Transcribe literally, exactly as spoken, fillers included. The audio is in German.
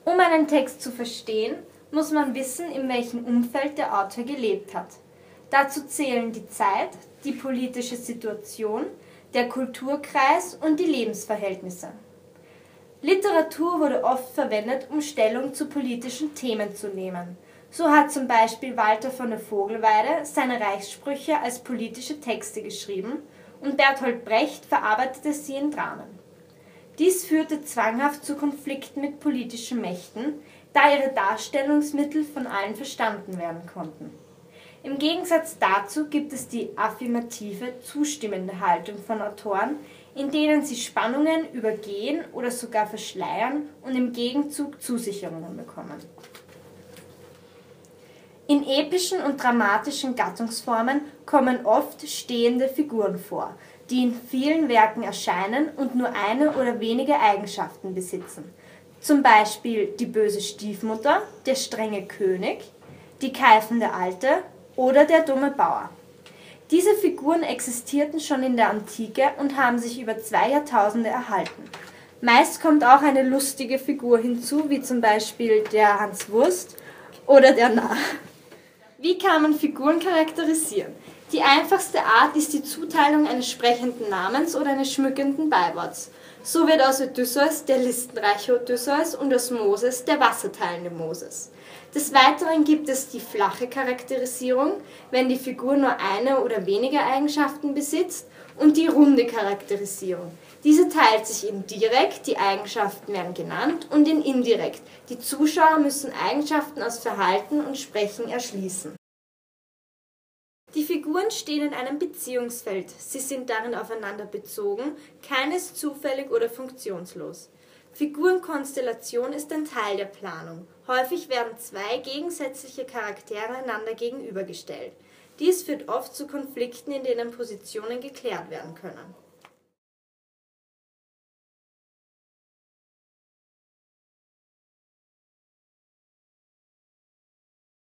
Um einen Text zu verstehen, muss man wissen, in welchem Umfeld der Autor gelebt hat. Dazu zählen die Zeit, die politische Situation, der Kulturkreis und die Lebensverhältnisse. Literatur wurde oft verwendet, um Stellung zu politischen Themen zu nehmen. So hat zum Beispiel Walter von der Vogelweide seine Reichssprüche als politische Texte geschrieben und Bertolt Brecht verarbeitete sie in Dramen. Dies führte zwanghaft zu Konflikten mit politischen Mächten, da ihre Darstellungsmittel von allen verstanden werden konnten. Im Gegensatz dazu gibt es die affirmative, zustimmende Haltung von Autoren, in denen sie Spannungen übergehen oder sogar verschleiern und im Gegenzug Zusicherungen bekommen. In epischen und dramatischen Gattungsformen kommen oft stehende Figuren vor, die in vielen Werken erscheinen und nur eine oder wenige Eigenschaften besitzen. Zum Beispiel die böse Stiefmutter, der strenge König, die keifende Alte oder der dumme Bauer. Diese Figuren existierten schon in der Antike und haben sich über zwei Jahrtausende erhalten. Meist kommt auch eine lustige Figur hinzu, wie zum Beispiel der Hanswurst oder der Narr. Wie kann man Figuren charakterisieren? Die einfachste Art ist die Zuteilung eines sprechenden Namens oder eines schmückenden Beiworts. So wird aus Odysseus der listenreiche Odysseus und aus Moses der wasserteilende Moses. Des Weiteren gibt es die flache Charakterisierung, wenn die Figur nur eine oder wenige Eigenschaften besitzt, und die runde Charakterisierung. Diese teilt sich in direkt, die Eigenschaften werden genannt, und in indirekt. Die Zuschauer müssen Eigenschaften aus Verhalten und Sprechen erschließen. Die Figuren stehen in einem Beziehungsfeld. Sie sind darin aufeinander bezogen, keines zufällig oder funktionslos. Figurenkonstellation ist ein Teil der Planung. Häufig werden zwei gegensätzliche Charaktere einander gegenübergestellt. Dies führt oft zu Konflikten, in denen Positionen geklärt werden können.